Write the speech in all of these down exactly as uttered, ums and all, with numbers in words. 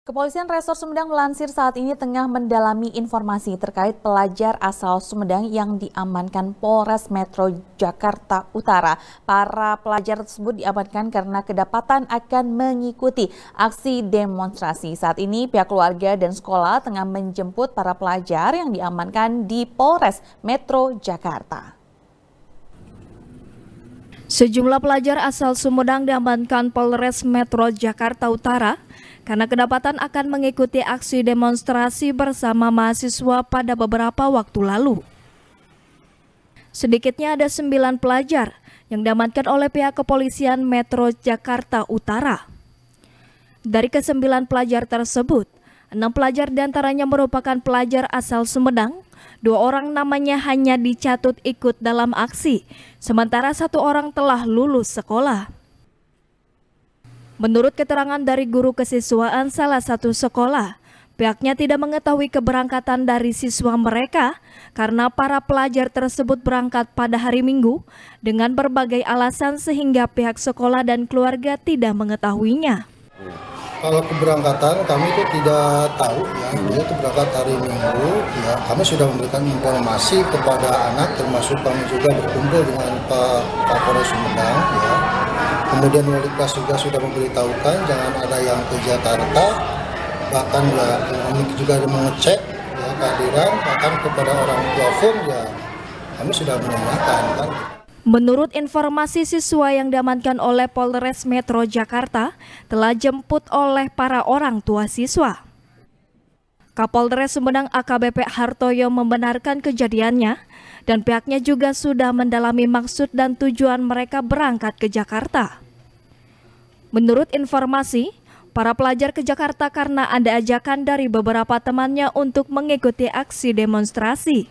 Kepolisian Resor Sumedang melansir saat ini tengah mendalami informasi terkait pelajar asal Sumedang yang diamankan Polres Metro Jakarta Utara. Para pelajar tersebut diamankan karena kedapatan akan mengikuti aksi demonstrasi. Saat ini pihak keluarga dan sekolah tengah menjemput para pelajar yang diamankan di Polres Metro Jakarta. Sejumlah pelajar asal Sumedang diamankan Polres Metro Jakarta Utara karena kedapatan akan mengikuti aksi demonstrasi bersama mahasiswa pada beberapa waktu lalu. Sedikitnya ada sembilan pelajar yang diamankan oleh pihak kepolisian Metro Jakarta Utara. Dari kesembilan pelajar tersebut, enam pelajar diantaranya merupakan pelajar asal Sumedang, dua orang namanya hanya dicatut ikut dalam aksi, sementara satu orang telah lulus sekolah. Menurut keterangan dari guru kesiswaan salah satu sekolah, pihaknya tidak mengetahui keberangkatan dari siswa mereka karena para pelajar tersebut berangkat pada hari Minggu dengan berbagai alasan sehingga pihak sekolah dan keluarga tidak mengetahuinya. Kalau keberangkatan kami itu tidak tahu ya, dia itu berangkat hari Minggu ya. Kami sudah memberikan informasi kepada anak, termasuk kami juga berkumpul dengan Pak Kapolres Sumedang ya. Kemudian wali kelas juga sudah memberitahukan jangan ada yang ke Jakarta, bahkan ya kami juga mengecek ya, kehadiran bahkan kepada orang tua pun ya kami sudah menanyakan kan. Menurut informasi, siswa yang diamankan oleh Polres Metro Jakarta telah jemput oleh para orang tua siswa. Kapolres Sumedang A K B P Hartoyo membenarkan kejadiannya dan pihaknya juga sudah mendalami maksud dan tujuan mereka berangkat ke Jakarta. Menurut informasi, para pelajar ke Jakarta karena ada ajakan dari beberapa temannya untuk mengikuti aksi demonstrasi.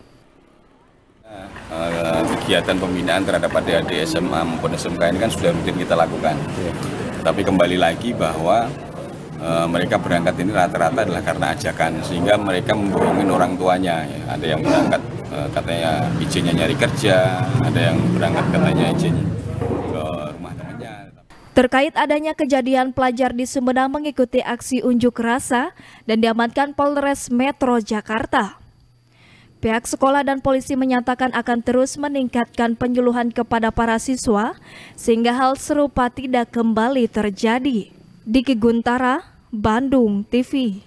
Kegiatan pembinaan terhadap adik-adik S M A maupun S M K ini kan sudah rutin kita lakukan. Ya. Tapi kembali lagi bahwa e, mereka berangkat ini rata-rata adalah karena ajakan, sehingga mereka membohongin orang tuanya. Ya. Ada yang berangkat e, katanya izinnya nyari kerja, ada yang berangkat katanya izin ke rumah temannya. Terkait adanya kejadian pelajar di Sumedang mengikuti aksi unjuk rasa dan diamankan Polres Metro Jakarta. Pihak sekolah dan polisi menyatakan akan terus meningkatkan penyuluhan kepada para siswa sehingga hal serupa tidak kembali terjadi. Diki Guntara, Bandung T V.